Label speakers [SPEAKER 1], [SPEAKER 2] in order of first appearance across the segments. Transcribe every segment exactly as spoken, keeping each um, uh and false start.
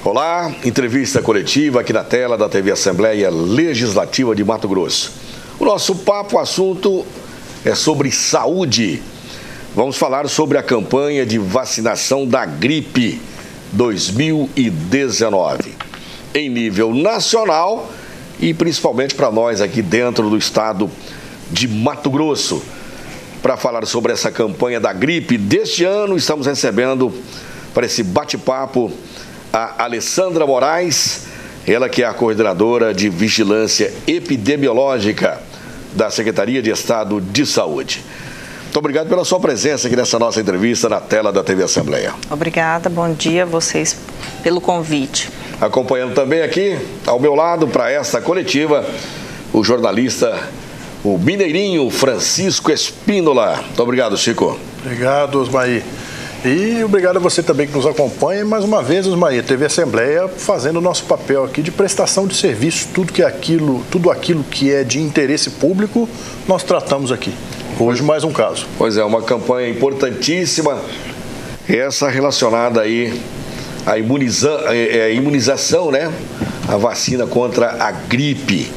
[SPEAKER 1] Olá, entrevista coletiva aqui na tela da T V Assembleia Legislativa de Mato Grosso. O nosso papo, o assunto é sobre saúde. Vamos falar sobre a campanha de vacinação da gripe dois mil e dezenove, em nível nacional e principalmente para nós aqui dentro do estado de Mato Grosso. Para falar sobre essa campanha da gripe deste ano, estamos recebendo para esse bate-papo a Alessandra Moraes, ela que é a coordenadora de Vigilância Epidemiológica da Secretaria de Estado de Saúde. Muito obrigado pela sua presença aqui nessa nossa entrevista na tela da T V Assembleia.
[SPEAKER 2] Obrigada, bom dia a vocês pelo convite.
[SPEAKER 1] Acompanhando também aqui, ao meu lado, para esta coletiva, o jornalista, o mineirinho Francisco Espínola. Muito obrigado, Chico.
[SPEAKER 3] Obrigado, Osmaí. E obrigado a você também que nos acompanha. Mais uma vez, Osmaí, a T V Assembleia fazendo o nosso papel aqui de prestação de serviço. Tudo, que é aquilo, tudo aquilo que é de interesse público, nós tratamos aqui. Hoje, mais um caso.
[SPEAKER 1] Pois é, uma campanha importantíssima, essa relacionada aí à imuniza, é, imunização, né? A vacina contra a gripe.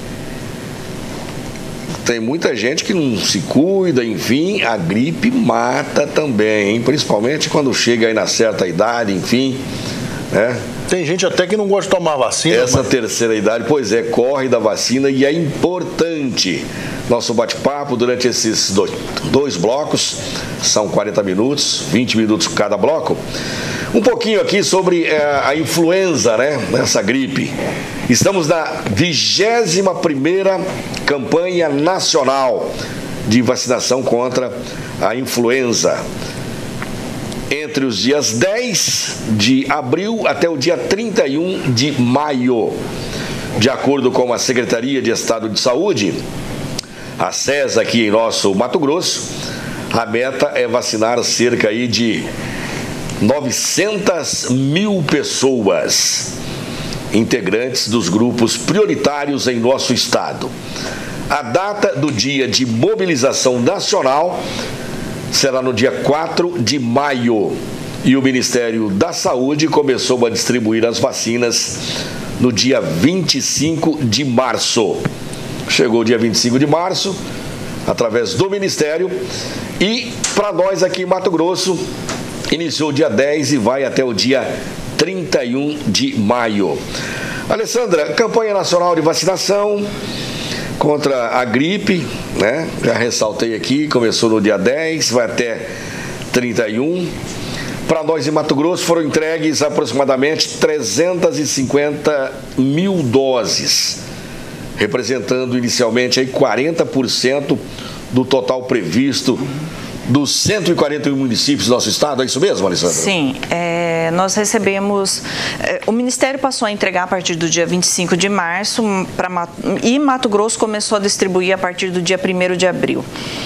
[SPEAKER 1] Tem muita gente que não se cuida, enfim, a gripe mata também, hein? Principalmente quando chega aí na certa idade, enfim, né?
[SPEAKER 3] Tem gente até que não gosta de tomar vacina.
[SPEAKER 1] Essa
[SPEAKER 3] mas...
[SPEAKER 1] terceira idade, pois é, corre da vacina e é importante. Nosso bate-papo durante esses dois, dois blocos, são quarenta minutos, vinte minutos cada bloco. Um pouquinho aqui sobre é, a influenza, né? Essa gripe. Estamos na vigésima primeira campanha nacional de vacinação contra a influenza. Entre os dias dez de abril até o dia trinta e um de maio. De acordo com a Secretaria de Estado de Saúde, a SESA aqui em nosso Mato Grosso, a meta é vacinar cerca aí de novecentas mil pessoas, integrantes dos grupos prioritários em nosso estado. A data do dia de mobilização nacional será no dia quatro de maio e o Ministério da Saúde começou a distribuir as vacinas no dia vinte e cinco de março. Chegou o dia vinte e cinco de março, através do Ministério, e para nós aqui em Mato Grosso, iniciou o dia dez e vai até o dia trinta e um de maio. Alessandra, campanha nacional de vacinação contra a gripe, né? Já ressaltei aqui, começou no dia dez, vai até trinta e um. Para nós em Mato Grosso foram entregues aproximadamente trezentas e cinquenta mil doses, representando inicialmente aí quarenta por cento do total previsto dos cento e quarenta e um municípios do nosso estado, é isso mesmo, Alessandra?
[SPEAKER 2] Sim, é, nós recebemos, é, o Ministério passou a entregar a partir do dia vinte e cinco de março pra, e Mato Grosso começou a distribuir a partir do dia primeiro de abril.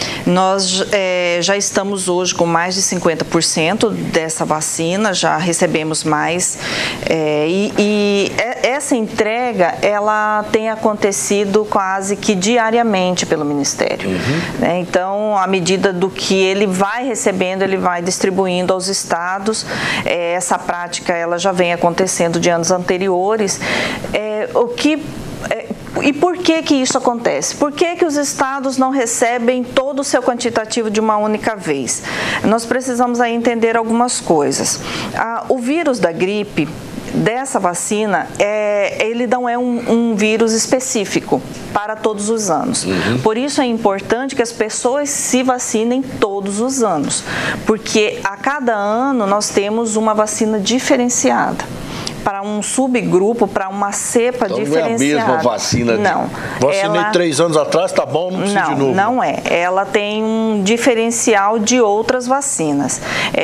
[SPEAKER 2] Nós é, já estamos hoje com mais de cinquenta por cento dessa vacina, já recebemos mais, é, e, e essa entrega, ela tem acontecido quase que diariamente pelo Ministério. Uhum. Né? Então, à medida do que ele vai recebendo, ele vai distribuindo aos estados. É, essa prática, ela já vem acontecendo de anos anteriores. É, o que... É, E por que que isso acontece? Por que que os estados não recebem todo o seu quantitativo de uma única vez? Nós precisamos aí entender algumas coisas. Ah, o vírus da gripe, dessa vacina, é, ele não é um, um vírus específico para todos os anos. Uhum. Por isso é importante que as pessoas se vacinem todos os anos, porque a cada ano nós temos uma vacina diferenciada para um subgrupo, para uma cepa então, diferenciada.
[SPEAKER 1] Não é a mesma vacina?
[SPEAKER 2] Não.
[SPEAKER 3] Vacinei ela... três anos atrás, tá bom, não precisa
[SPEAKER 2] não,
[SPEAKER 3] de novo.
[SPEAKER 2] Não é. Ela tem um diferencial de outras vacinas.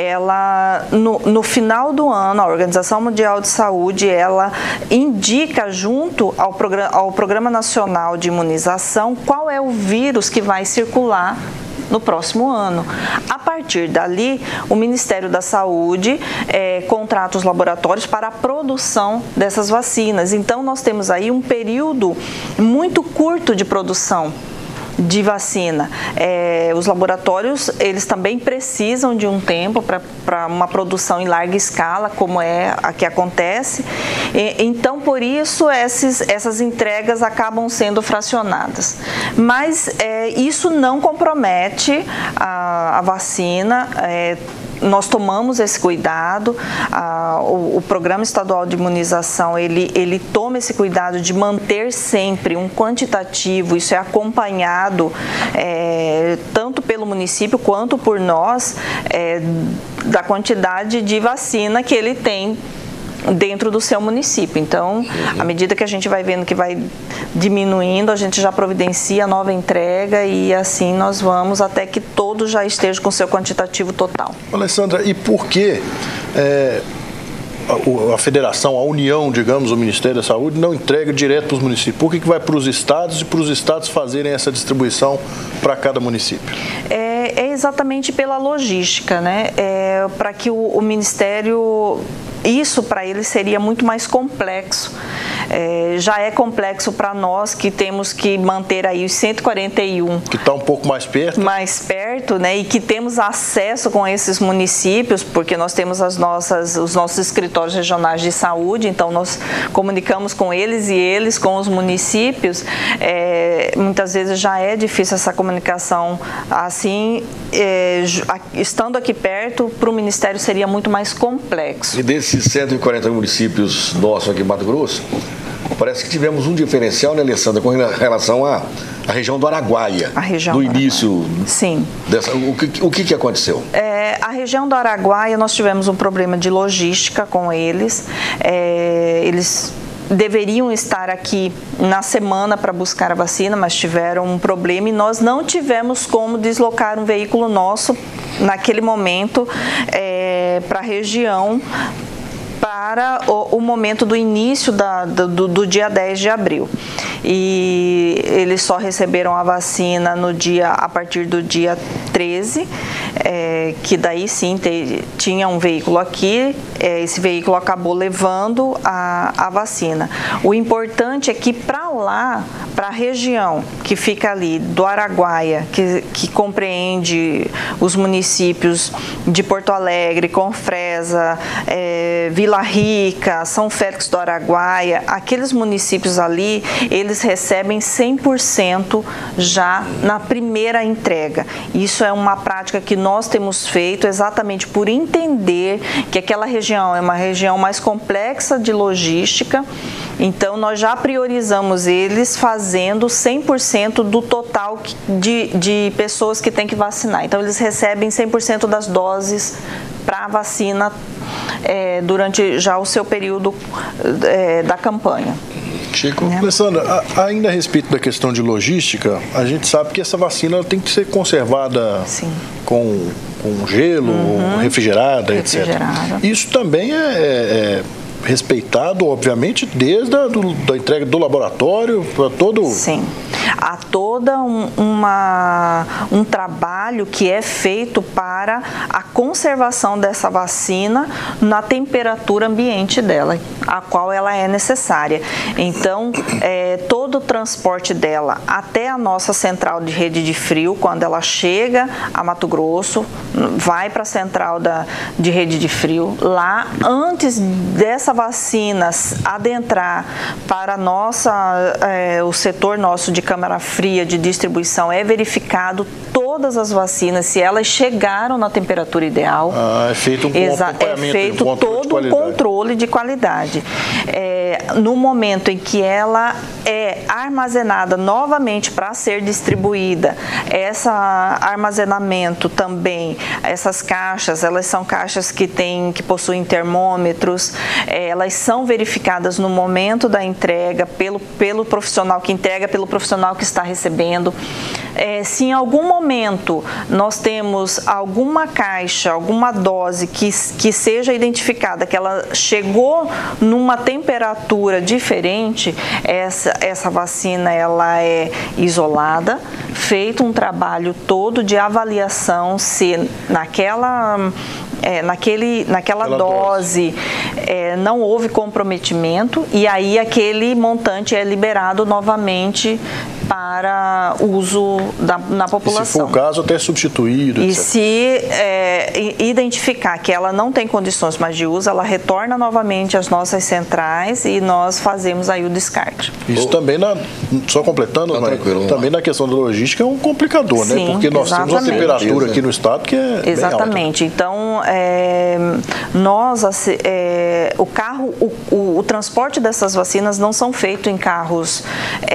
[SPEAKER 2] Ela, no, no final do ano, a Organização Mundial de Saúde, ela indica junto ao Programa, ao Programa Nacional de Imunização qual é o vírus que vai circular no próximo ano. A partir dali, o Ministério da Saúde é, contrata os laboratórios para a produção dessas vacinas. Então, nós temos aí um período muito curto de produção de vacina. É, os laboratórios, eles também precisam de um tempo para uma produção em larga escala, como é a que acontece. E, então, por isso, esses, essas entregas acabam sendo fracionadas. Mas é, isso não compromete a, a vacina. É, nós tomamos esse cuidado, ah, o, o Programa Estadual de Imunização, ele, ele toma esse cuidado de manter sempre um quantitativo, isso é acompanhado é, tanto pelo município quanto por nós, é, da quantidade de vacina que ele tem dentro do seu município. Então, à medida que a gente vai vendo que vai diminuindo, a gente já providencia a nova entrega e assim nós vamos até que todos já estejam com o seu quantitativo total.
[SPEAKER 3] Alessandra, e por que é, a, a federação, a União, digamos, o Ministério da Saúde não entrega direto para os municípios? Por que, que vai para os estados e para os estados fazerem essa distribuição para cada município?
[SPEAKER 2] É, é exatamente pela logística, né? É, para que o, o Ministério... Isso para eles seria muito mais complexo. É, já é complexo para nós que temos que manter aí os cento e quarenta e um.
[SPEAKER 3] Que está um pouco mais perto.
[SPEAKER 2] Mais perto, né? E que temos acesso com esses municípios, porque nós temos as nossas, os nossos escritórios regionais de saúde, então nós comunicamos com eles e eles com os municípios. É, muitas vezes já é difícil essa comunicação assim, é, estando aqui perto, para o Ministério seria muito mais complexo.
[SPEAKER 1] E desses cento e quarenta municípios nossos aqui em Mato Grosso, parece que tivemos um diferencial, né, Alessandra, com relação à, à região do Araguaia.
[SPEAKER 2] A região
[SPEAKER 1] no
[SPEAKER 2] do
[SPEAKER 1] início.
[SPEAKER 2] Araguaia. Sim.
[SPEAKER 1] Dessa, o, que, o que, que aconteceu?
[SPEAKER 2] É, a região do Araguaia, nós tivemos um problema de logística com eles. É, eles deveriam estar aqui na semana para buscar a vacina, mas tiveram um problema e nós não tivemos como deslocar um veículo nosso naquele momento é, para a região, para o, o momento do início da, do, do dia dez de abril. E eles só receberam a vacina no dia, a partir do dia treze, é, que daí sim te, tinha um veículo aqui, é, esse veículo acabou levando a, a vacina. O importante é que para lá, para a região que fica ali do Araguaia, que, que compreende os municípios de Porto Alegre, Confresa, é, Vila Rica, São Félix do Araguaia, aqueles municípios ali, eles recebem cem por cento já na primeira entrega. Isso é uma prática que nós temos feito exatamente por entender que aquela região é uma região mais complexa de logística, então nós já priorizamos eles fazendo cem por cento do total de, de pessoas que tem que vacinar. Então eles recebem cem por cento das doses para a vacina é, durante já o seu período é, da campanha.
[SPEAKER 3] Chico. É. Alessandra, ainda a respeito da questão de logística, a gente sabe que essa vacina tem que ser conservada com, com gelo, uhum. refrigerada, refrigerada, etcétera. Isso também é, é, é respeitado, obviamente, desde a do, da entrega do laboratório para todo...
[SPEAKER 2] Sim. Há toda um, uma, um trabalho que é feito para a conservação dessa vacina na temperatura ambiente dela, a qual ela é necessária. Então, é, todo o transporte dela até a nossa central de rede de frio, quando ela chega a Mato Grosso, vai para a central da, de rede de frio. Lá, antes dessa vacina adentrar para a nossa, é, o setor nosso de câmara fria de distribuição, é verificado todas as vacinas, se elas chegaram na temperatura ideal.
[SPEAKER 3] Ah, é feito um acompanhamento,
[SPEAKER 2] é feito
[SPEAKER 3] um
[SPEAKER 2] todo um controle de qualidade. É, no momento em que ela é armazenada novamente para ser distribuída, esse armazenamento também, essas caixas, elas são caixas que, tem, que possuem termômetros, é, elas são verificadas no momento da entrega pelo, pelo profissional que entrega, pelo profissional que está recebendo. É, se em algum momento nós temos alguma caixa, alguma dose que, que seja identificada, que ela chegou numa temperatura diferente, essa, essa vacina ela é isolada, feito um trabalho todo de avaliação se naquela... É, naquele, naquela Aquela dose, dose. É, não houve comprometimento e aí aquele montante é liberado novamente para uso da, na população.
[SPEAKER 3] E se for o caso, até substituído,
[SPEAKER 2] E
[SPEAKER 3] etcétera.
[SPEAKER 2] se é, identificar que ela não tem condições mais de uso, ela retorna novamente às nossas centrais e nós fazemos aí o descarte.
[SPEAKER 3] Isso oh. também, na, só completando, tá mas, também na questão da logística é um complicador,
[SPEAKER 2] Sim,
[SPEAKER 3] né? Porque nós
[SPEAKER 2] exatamente.
[SPEAKER 3] temos uma temperatura aqui no estado que é
[SPEAKER 2] Exatamente.
[SPEAKER 3] bem alta.
[SPEAKER 2] Então, é, nós, é, o carro, o, o, o transporte dessas vacinas não são feitos em carros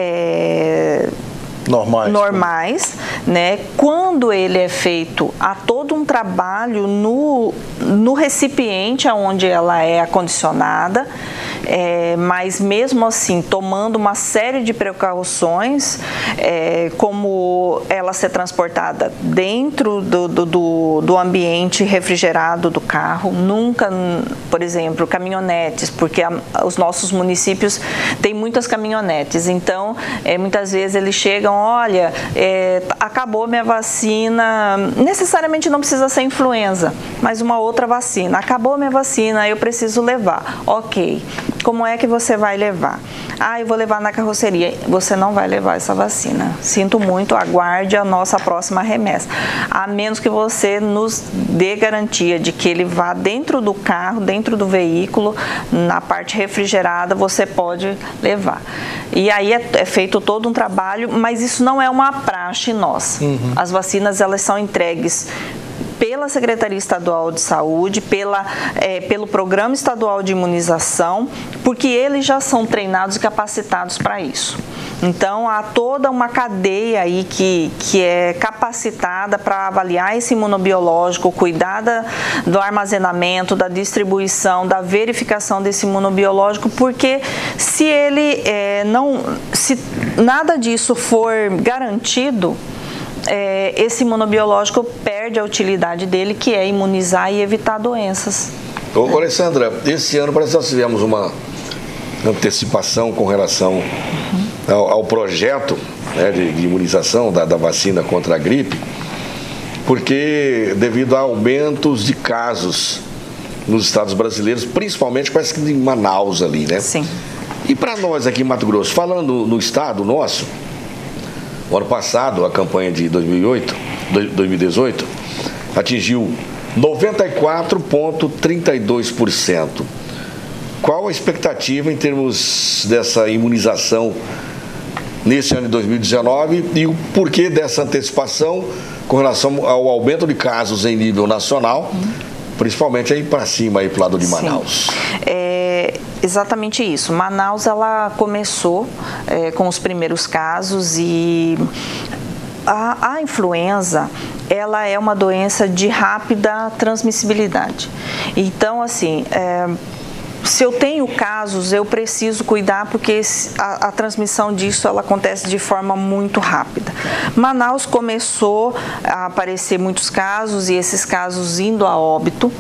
[SPEAKER 2] é,
[SPEAKER 3] normais,
[SPEAKER 2] normais, né? Quando ele é feito, há todo um trabalho no, no recipiente onde ela é acondicionada, é, mas mesmo assim, tomando uma série de precauções, é, como ela ser transportada dentro do, do, do, do ambiente refrigerado do carro, nunca, por exemplo, caminhonetes, porque a, os nossos municípios têm muitas caminhonetes, então, é, muitas vezes eles chegam, olha, é, acabou minha vacina, necessariamente não precisa ser influenza, mas uma outra vacina, acabou minha vacina, eu preciso levar, ok. Como é que você vai levar? Ah, eu vou levar na carroceria. Você não vai levar essa vacina. Sinto muito, aguarde a nossa próxima remessa. A menos que você nos dê garantia de que ele vá dentro do carro, dentro do veículo, na parte refrigerada, você pode levar. E aí é, é feito todo um trabalho, mas isso não é uma praxe nossa. Uhum. As vacinas, elas são entregues pela Secretaria Estadual de Saúde, pela, é, pelo Programa Estadual de Imunização, porque eles já são treinados e capacitados para isso. Então, há toda uma cadeia aí que, que é capacitada para avaliar esse imunobiológico, cuidar da, do armazenamento, da distribuição, da verificação desse imunobiológico, porque se ele é, não, se nada disso for garantido, É, esse imunobiológico perde a utilidade dele, que é imunizar e evitar doenças.
[SPEAKER 1] Ô, né? Alessandra, esse ano parece que nós tivemos uma antecipação com relação uhum. ao, ao projeto, né, de, de imunização da, da vacina contra a gripe, porque devido a aumentos de casos nos estados brasileiros, principalmente parece que em Manaus ali, né?
[SPEAKER 2] Sim.
[SPEAKER 1] E para nós aqui em Mato Grosso, falando no estado nosso, o ano passado, a campanha de dois mil e oito, dois mil e dezoito, atingiu noventa e quatro vírgula trinta e dois por cento. Qual a expectativa em termos dessa imunização nesse ano de dois mil e dezenove e o porquê dessa antecipação com relação ao aumento de casos em nível nacional, principalmente aí para cima, aí para o lado de Manaus?
[SPEAKER 2] Sim. É exatamente isso. Manaus, ela começou é, com os primeiros casos e a, a influenza, ela é uma doença de rápida transmissibilidade. Então, assim, é, se eu tenho casos, eu preciso cuidar porque a, a transmissão disso ela acontece de forma muito rápida. Manaus começou a aparecer muitos casos e esses casos indo a óbito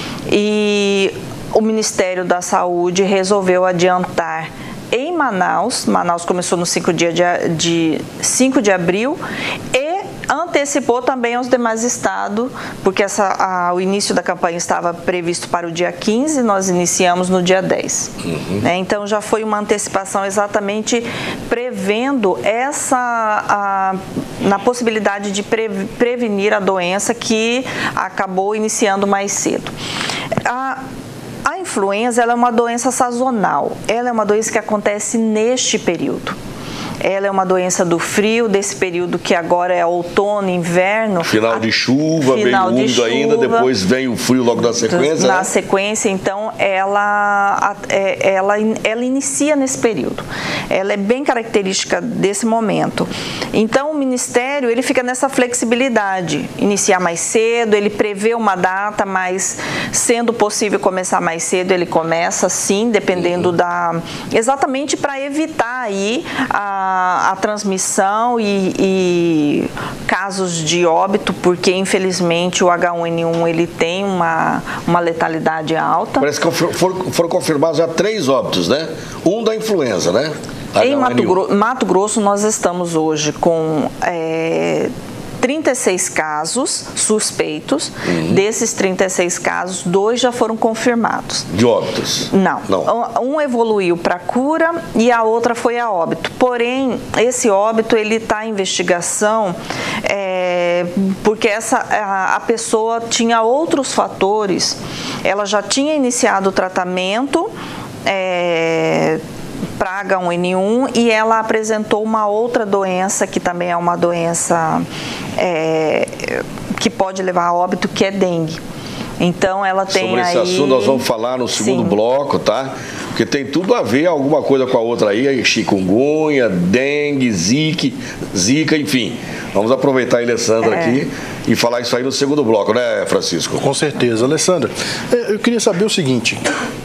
[SPEAKER 2] e o Ministério da Saúde resolveu adiantar em Manaus. Manaus começou no cinco de, de, cinco de abril e antecipou também aos demais estados, porque essa, a, o início da campanha estava previsto para o dia quinze, nós iniciamos no dia dez. Uhum. Né? Então já foi uma antecipação exatamente prevendo essa, a, na possibilidade de pre, prevenir a doença que acabou iniciando mais cedo. A, A influenza ela é uma doença sazonal, ela é uma doença que acontece neste período. Ela é uma doença do frio, desse período que agora é outono, inverno.
[SPEAKER 1] Final de chuva,
[SPEAKER 2] final
[SPEAKER 1] bem
[SPEAKER 2] de
[SPEAKER 1] úmido
[SPEAKER 2] chuva,
[SPEAKER 1] ainda, depois vem o frio logo na sequência.
[SPEAKER 2] Na
[SPEAKER 1] né?
[SPEAKER 2] sequência, então, ela, ela, ela inicia nesse período. Ela é bem característica desse momento. Então, o Ministério, ele fica nessa flexibilidade, iniciar mais cedo, ele prevê uma data, mas sendo possível começar mais cedo, ele começa sim, dependendo uhum. da... Exatamente para evitar aí a A, a transmissão e, e casos de óbito, porque infelizmente o H um N um ele tem uma, uma letalidade alta.
[SPEAKER 1] Parece que foram, foram confirmados já três óbitos, né? Um da influenza, né?
[SPEAKER 2] Em Mato, Gro- Mato Grosso nós estamos hoje com é, trinta e seis casos suspeitos. Uhum. Desses trinta e seis casos, dois já foram confirmados.
[SPEAKER 1] De óbitos?
[SPEAKER 2] Não.
[SPEAKER 1] Não.
[SPEAKER 2] Um evoluiu para cura e a outra foi a óbito. Porém, esse óbito ele está em investigação é, porque essa, a, a pessoa tinha outros fatores. Ela já tinha iniciado o tratamento é, para H um N um e ela apresentou uma outra doença que também é uma doença é, que pode levar a óbito, que é dengue. Então ela tem
[SPEAKER 1] Sobre esse
[SPEAKER 2] aí...
[SPEAKER 1] assunto nós vamos falar no segundo Sim. bloco, tá? Porque tem tudo a ver alguma coisa com a outra aí, chikungunya, dengue, zika, zika, enfim. Vamos aproveitar a Alessandra é. aqui e falar isso aí no segundo bloco, né, Francisco?
[SPEAKER 3] Com certeza. Alessandra, eu queria saber o seguinte,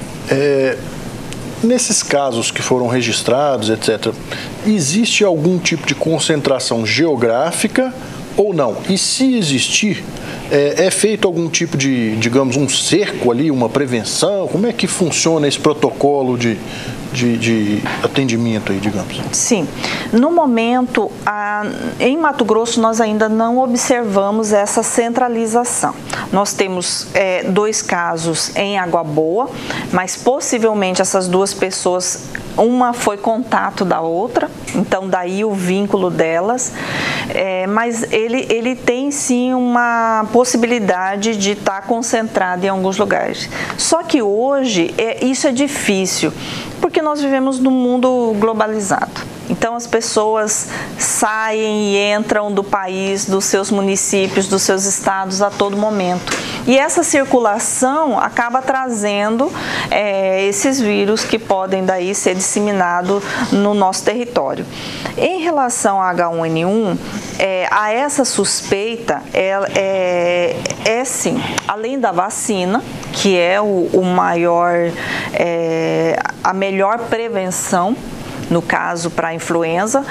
[SPEAKER 3] é, nesses casos que foram registrados, etcétera, existe algum tipo de concentração geográfica ou não? E se existir, é, é feito algum tipo de, digamos, um cerco ali, uma prevenção? Como é que funciona esse protocolo de, de, de atendimento aí, digamos?
[SPEAKER 2] Sim. No momento, a, em Mato Grosso, nós ainda não observamos essa centralização. Nós temos é, dois casos em Água Boa, mas possivelmente essas duas pessoas, uma foi contato da outra, então daí o vínculo delas, é, mas ele, ele tem sim uma possibilidade de estar concentrado em alguns lugares. Só que hoje é, isso é difícil, porque nós vivemos num mundo globalizado. Então as pessoas saem e entram do país, dos seus municípios, dos seus estados a todo momento. E essa circulação acaba trazendo é, esses vírus que podem daí ser disseminados no nosso território. Em relação a H um N um, é, a essa suspeita é, é, é sim, além da vacina, que é o, o maior, é, a melhor prevenção, no caso para a influenza,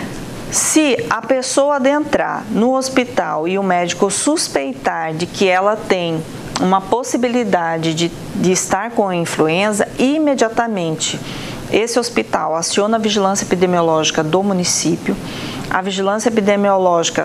[SPEAKER 2] se a pessoa adentrar no hospital e o médico suspeitar de que ela tem uma possibilidade de, de estar com a influenza, imediatamente esse hospital aciona a vigilância epidemiológica do município. A vigilância epidemiológica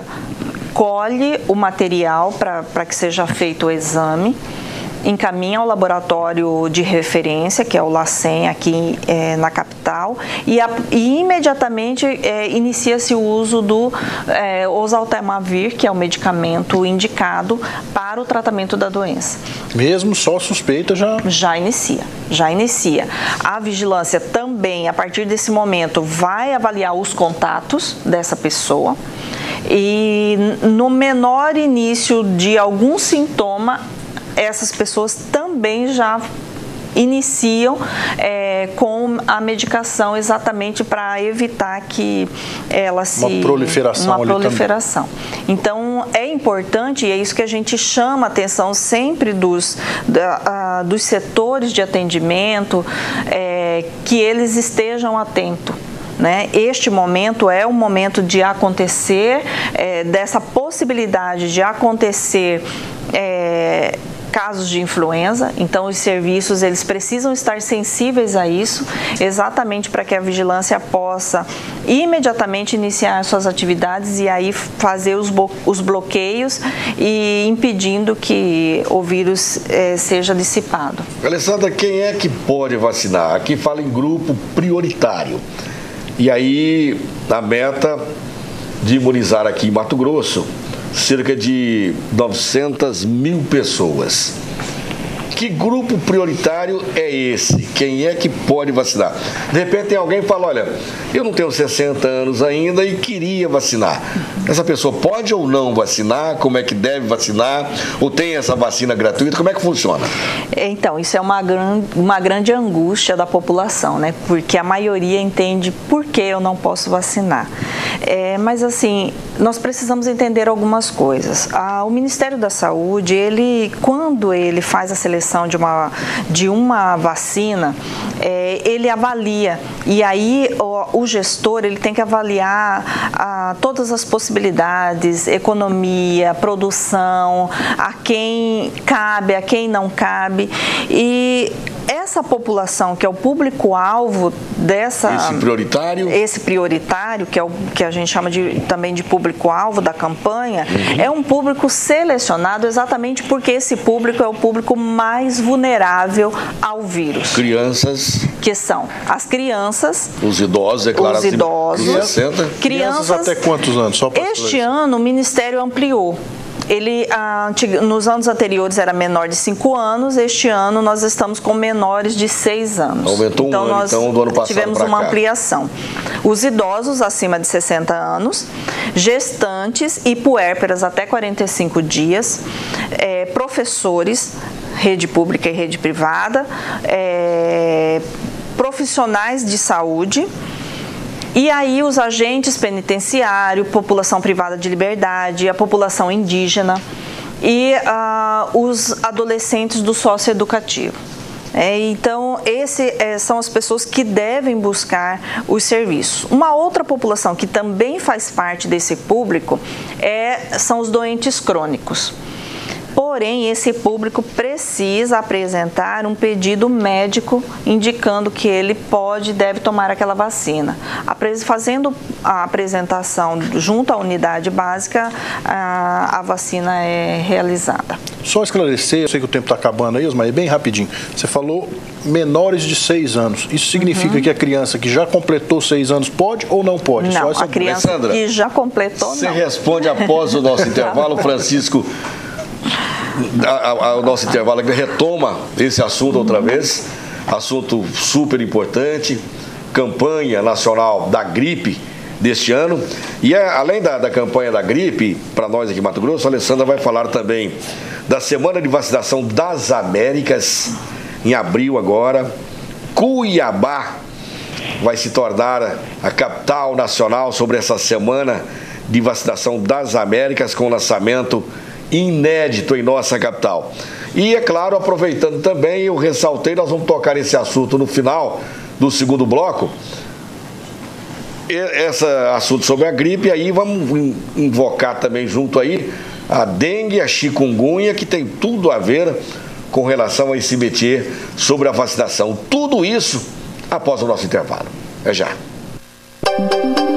[SPEAKER 2] colhe o material para que seja feito o exame, encaminha ao laboratório de referência, que é o LACEN aqui é, na capital, e, a, e imediatamente é, inicia-se o uso do é, oseltamivir, que é o medicamento indicado para o tratamento da doença.
[SPEAKER 3] Mesmo só suspeita já? Já
[SPEAKER 2] inicia, já inicia. A vigilância também, a partir desse momento, vai avaliar os contatos dessa pessoa e no menor início de algum sintoma, essas pessoas também já iniciam é, com a medicação exatamente para evitar que ela se...
[SPEAKER 3] Uma proliferação.
[SPEAKER 2] Uma proliferação. Então, é importante, e é isso que a gente chama a atenção sempre dos, da, a, dos setores de atendimento, é, que eles estejam atentos. Né? Este momento é o momento de acontecer, é, dessa possibilidade de acontecer é, casos de influenza, então os serviços eles precisam estar sensíveis a isso, exatamente para que a vigilância possa imediatamente iniciar suas atividades e aí fazer os, os bloqueios e impedindo que o vírus eh, seja dissipado.
[SPEAKER 1] Alessandra, quem é que pode vacinar? Aqui fala em grupo prioritário. E aí, a meta de imunizar aqui em Mato Grosso, cerca de novecentas mil pessoas. Que grupo prioritário é esse? Quem é que pode vacinar? De repente tem alguém que fala, olha, eu não tenho sessenta anos ainda e queria vacinar. Essa pessoa pode ou não vacinar? Como é que deve vacinar? Ou tem essa vacina gratuita? Como é que funciona?
[SPEAKER 2] Então, isso é uma, gran, uma grande angústia da população, né? Porque a maioria entende por que eu não posso vacinar. É, mas assim, nós precisamos entender algumas coisas. Ah, o Ministério da Saúde, ele, quando ele faz a seleção de uma, de uma vacina, é, ele avalia, e aí o, o gestor ele tem que avaliar ah, todas as possibilidades, economia, produção, a quem cabe, a quem não cabe, e essa população, que é o público-alvo dessa...
[SPEAKER 1] Esse prioritário?
[SPEAKER 2] Esse prioritário, que é o que a gente chama de, também de público-alvo da campanha, uhum. é um público selecionado exatamente porque esse público é o público mais vulnerável ao vírus.
[SPEAKER 1] Crianças.
[SPEAKER 2] Que são as crianças.
[SPEAKER 1] Os idosos, é claro.
[SPEAKER 2] Os idosos.
[SPEAKER 1] sessenta.
[SPEAKER 2] Crianças,
[SPEAKER 3] crianças até quantos anos? Só
[SPEAKER 2] este ano o Ministério ampliou. Ele, nos anos anteriores era menor de cinco anos, este ano nós estamos com menores de seis anos.
[SPEAKER 1] Aumentou um
[SPEAKER 2] então,
[SPEAKER 1] ano,
[SPEAKER 2] nós
[SPEAKER 1] então, do ano passado
[SPEAKER 2] tivemos uma
[SPEAKER 1] cá.
[SPEAKER 2] ampliação. Os idosos acima de sessenta anos, gestantes e puérperas até quarenta e cinco dias, é, professores, rede pública e rede privada, é, profissionais de saúde. E aí os agentes penitenciários, população privada de liberdade, a população indígena e uh, os adolescentes do socioeducativo. É, então, esses é, são as pessoas que devem buscar os serviços. Uma outra população que também faz parte desse público é, são os doentes crônicos. Porém, esse público precisa apresentar um pedido médico indicando que ele pode e deve tomar aquela vacina. Fazendo a apresentação junto à unidade básica, a, a vacina é realizada.
[SPEAKER 3] Só esclarecer, eu sei que o tempo está acabando aí, mas bem rapidinho. Você falou menores de seis anos. Isso significa uhum. que a criança que já completou seis anos pode ou não pode?
[SPEAKER 2] Não,
[SPEAKER 3] Só essa...
[SPEAKER 2] a criança
[SPEAKER 1] Alessandra,
[SPEAKER 2] que já completou
[SPEAKER 1] você
[SPEAKER 2] não.
[SPEAKER 1] Você responde após o nosso intervalo, Francisco. O nosso intervalo aqui retoma esse assunto outra vez, assunto super importante, campanha nacional da gripe deste ano. E é, além da, da campanha da gripe, para nós aqui em Mato Grosso, a Alessandra vai falar também da Semana de Vacinação das Américas, em abril agora. Cuiabá vai se tornar a capital nacional sobre essa Semana de Vacinação das Américas, com o lançamento inédito em nossa capital. E, é claro, aproveitando também, eu ressaltei, nós vamos tocar esse assunto no final do segundo bloco, esse assunto sobre a gripe, aí vamos invocar também junto aí a dengue, a chikungunya, que tem tudo a ver com relação a esse métier sobre a vacinação. Tudo isso após o nosso intervalo. É já.